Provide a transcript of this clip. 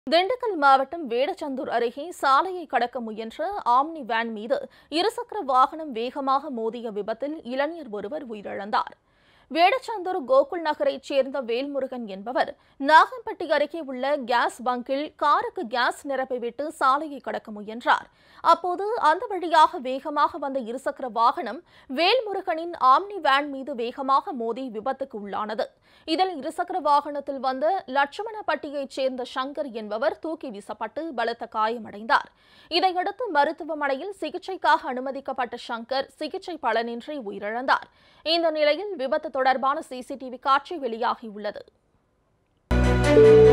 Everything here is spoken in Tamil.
திண்டுக்கல் மாவட்டம் வேடசந்தூர் அருகே சாலையை கடக்க முயன்ற ஆம்னி வேன் மீது இருசக்கர வாகனம் வேகமாக மோதிய விபத்தில் இளைஞர் ஒருவர் உயிரிழந்தார். வேடசந்தூர் கோகுல் நகரைச் சேர்ந்த வேல்முருகன் என்பவர் நாகம்பட்டி அருகே உள்ள கேஸ் பங்கில் காருக்கு கேஸ் நிரப்பிவிட்டு சாலையை கடக்க முயன்றார். அப்போது அந்த வழியாக வேகமாக வந்த இருசக்கர வாகனம் வேல்முருகனின் ஆம்னி வேன் மீது வேகமாக மோதி விபத்துக்கு உள்ளானது. இதில் இருசக்கர வாகனத்தில் வந்த லட்சுமணப்பட்டியைச் சேர்ந்த சங்கர் என்பவர் தூக்கி வீசப்பட்டு பலத்த காயமடைந்தார். இதையடுத்து மருத்துவமனையில் சிகிச்சைக்காக அனுமதிக்கப்பட்ட சங்கர் சிகிச்சை பலனின்றி உயிரிழந்தார். இந்த நிலையில் விபத்து தொடர்பான CCTV காட்சி வெளியாகியுள்ளது.